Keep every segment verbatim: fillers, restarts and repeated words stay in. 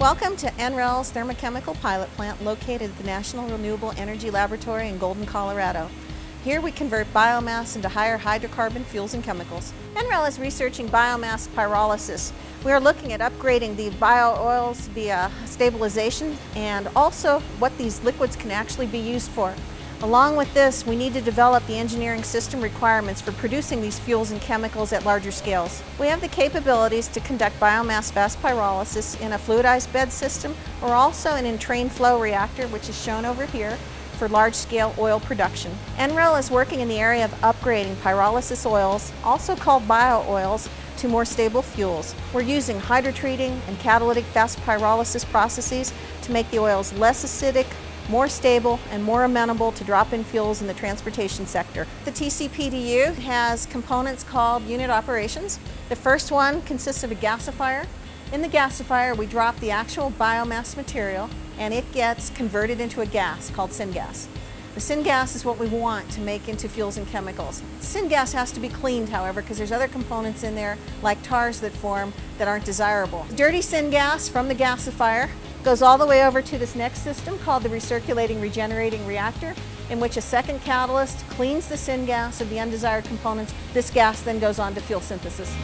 Welcome to N R E L's Thermochemical Pilot Plant located at the National Renewable Energy Laboratory in Golden, Colorado. Here we convert biomass into higher hydrocarbon fuels and chemicals. N R E L is researching biomass pyrolysis. We are looking at upgrading the bio-oils via stabilization and also what these liquids can actually be used for. Along with this, we need to develop the engineering system requirements for producing these fuels and chemicals at larger scales. We have the capabilities to conduct biomass fast pyrolysis in a fluidized bed system or also an entrained flow reactor, which is shown over here, for large-scale oil production. N R E L is working in the area of upgrading pyrolysis oils, also called bio-oils, to more stable fuels. We're using hydrotreating and catalytic fast pyrolysis processes to make the oils less acidic, more stable, and more amenable to drop-in fuels in the transportation sector. The T C P D U has components called unit operations. The first one consists of a gasifier. In the gasifier, we drop the actual biomass material and it gets converted into a gas called syngas. The syngas is what we want to make into fuels and chemicals. Syngas has to be cleaned, however, because there's other components in there, like tars that form, that aren't desirable. Dirty syngas from the gasifier goes all the way over to this next system called the recirculating regenerating reactor, in which a second catalyst cleans the syngas of the undesired components. This gas then goes on to fuel synthesis.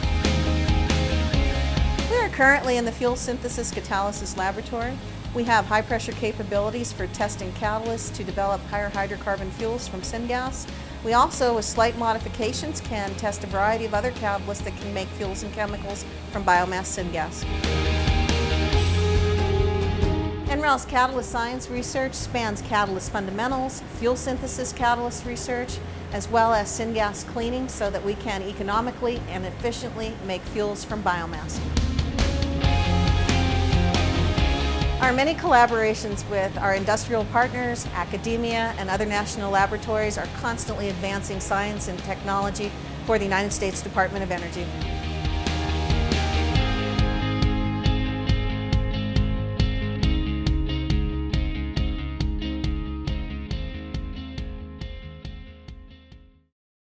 We are currently in the fuel synthesis catalysis laboratory. We have high pressure capabilities for testing catalysts to develop higher hydrocarbon fuels from syngas. We also, with slight modifications, can test a variety of other catalysts that can make fuels and chemicals from biomass syngas. N R E L's catalyst science research spans catalyst fundamentals, fuel synthesis catalyst research, as well as syngas cleaning so that we can economically and efficiently make fuels from biomass. Our many collaborations with our industrial partners, academia, and other national laboratories are constantly advancing science and technology for the United States Department of Energy.